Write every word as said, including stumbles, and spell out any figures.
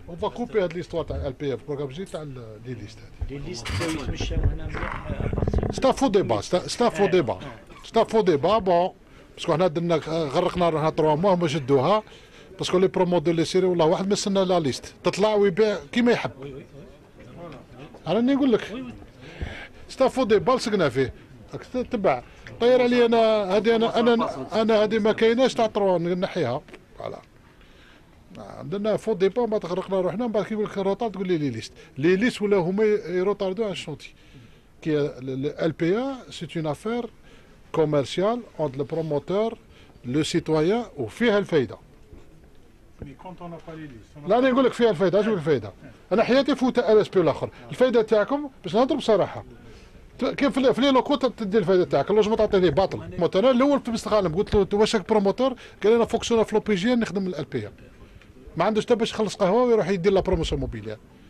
اون فا كوبي هاد ليستوار تاع ال بي اف بروغرام جي تاع لي ليست هادي. لي ليست بداو يتمشاو هنا مليح ابارتي. ستا فو ديبا ستا فو ديبا ستا فو ديبا بون باسكو حنا درنا غرقنا روحنا تروا موا هما شدوها باسكو لي برومو دو لي سيري والله واحد ما يستنى لا ليست تطلع ويبيع كيما يحب. راني نقول لك ستا فو ديبا لصقنا فيه راك تتبع طير علي انا هذه انا انا انا هذه ما كايناش تاع تروا نحيها فوالا. عندنا فو ديبا ما تغرقنا روحنا من بعد كيقول لك روطار تقول لي لي ليست لي ليست ولا هما يروطاردو على الشونتي. كي ال بي ا سي اون افير كوميرسيال اونت لو بروموتور لو سيتويان وفيها الفايده. لا انا نقول لك فيها الفايده. اش الفايده؟ انا حياتي فوت ال اس بي الاخر. الفايده تاعكم باش نهضر بصراحه كيف في لي لوكو تدي الفايده تاعك اللوجمون تعطي ليه باطل. انا الاول في الاستقاله قلت له واش راك بروموتور؟ قال لي انا فونكسيونير في لو بي جي نخدم ال بي ا ما عندوش حتى باش يخلص قهوه ويروح يدير لا بروموسيون موبيليير.